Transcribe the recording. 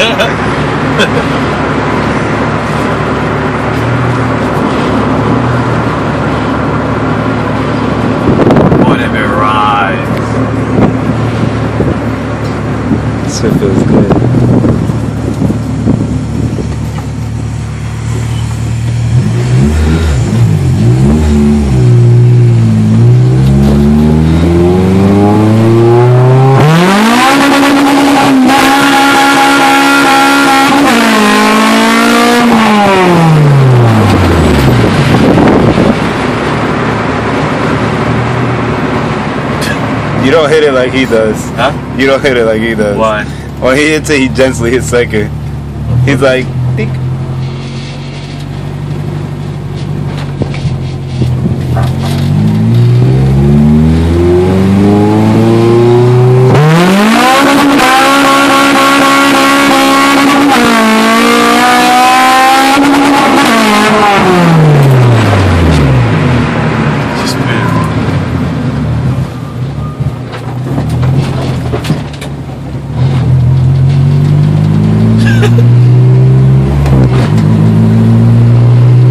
Boy, it rides. This shit feels good. You don't hit it like he does. Huh? You don't hit it like he does. Why? When he hits it, he gently hits second. He's like, think.